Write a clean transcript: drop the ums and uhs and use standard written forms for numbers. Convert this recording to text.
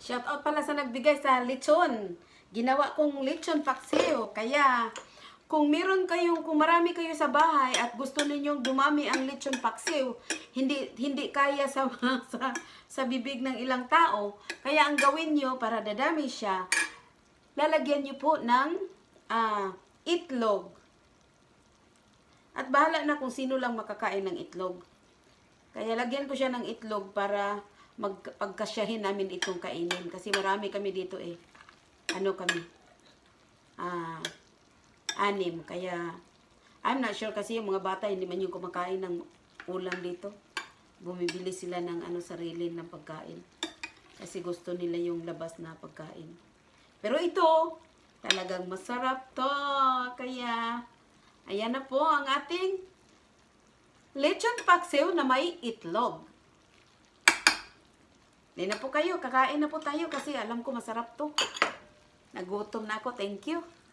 Shout out pala sa nagbigay sa lechon. Ginawa kong lechon paksiw. Kaya, kung marami kayo sa bahay at gusto ninyong dumami ang lechon paksiw, hindi kaya sa bibig ng ilang tao. Kaya ang gawin nyo para dadami siya, lalagyan nyo po ng itlog. At bahala na kung sino lang makakain ng itlog. Kaya lagyan ko siya ng itlog para pagkasyahin namin itong kainin. Kasi marami kami dito eh. Ano kami? 6. Kaya, I'm not sure kasi yung mga bata hindi man yung kumakain ng ulam dito. Bumibili sila ng sarili ng pagkain. Kasi gusto nila yung labas na pagkain. Pero ito, talagang masarap to. Kaya, ayan na po ang ating lechon paksiw na may itlog. Hindi na po kayo, kakain na po tayo kasi alam ko masarap to. Nagutom na ako, thank you.